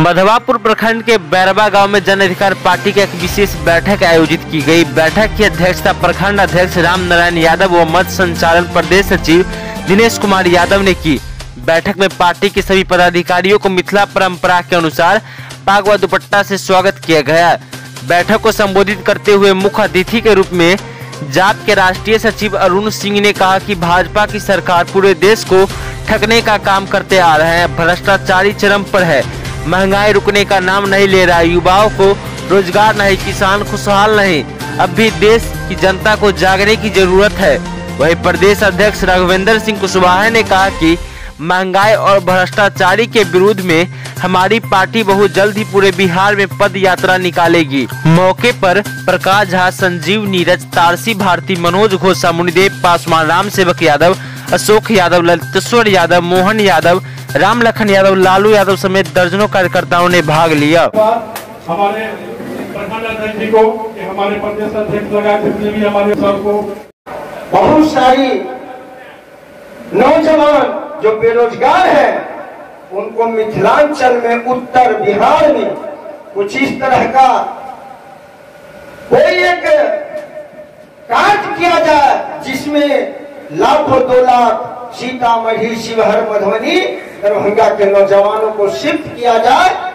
मधवापुर प्रखंड के बैरवा गांव में जन अधिकार पार्टी की एक विशेष बैठक आयोजित की गई। बैठक की अध्यक्षता प्रखंड अध्यक्ष राम नारायण यादव व मत संचालन प्रदेश सचिव दिनेश कुमार यादव ने की। बैठक में पार्टी के सभी पदाधिकारियों को मिथिला परंपरा के अनुसार पाग व दुपट्टा से स्वागत किया गया। बैठक को संबोधित करते हुए मुख्य अतिथि के रूप में जाप के राष्ट्रीय सचिव अरुण सिंह ने कहा कि भाजपा की सरकार पूरे देश को ठगने का काम करते आ रहे हैं। भ्रष्टाचारी चरम पर है, महंगाई रुकने का नाम नहीं ले रहा, युवाओं को रोजगार नहीं, किसान खुशहाल नहीं। अब भी देश की जनता को जागने की जरूरत है। वहीं प्रदेश अध्यक्ष राघवेंद्र सिंह कुशवाहा ने कहा कि महंगाई और भ्रष्टाचारी के विरुद्ध में हमारी पार्टी बहुत जल्द ही पूरे बिहार में पद यात्रा निकालेगी। मौके पर प्रकाश झा, संजीव नीरज, तारसी भारती, मनोज घोष, मुनिदेव पासवान, राम सेवक यादव, अशोक यादव, ललितेश्वर यादव, मोहन यादव, राम लखन यादव, लालू यादव समेत दर्जनों कार्यकर्ताओं ने भाग लिया। हमारे प्रखंड अध्यक्ष जी को, हमारे प्रदेश अध्यक्ष लगा जितने भी हमारे सबको, बहुत सारी नौजवान जो बेरोजगार है उनको मिथिलांचल में, उत्तर बिहार में कुछ इस तरह का कोई एक कार्य किया जाए जिसमें लाखों 2 लाख सीतामढ़ी, शिवहर, मधुबनी, दरभंगा के नौजवानों को शिफ्ट किया जाए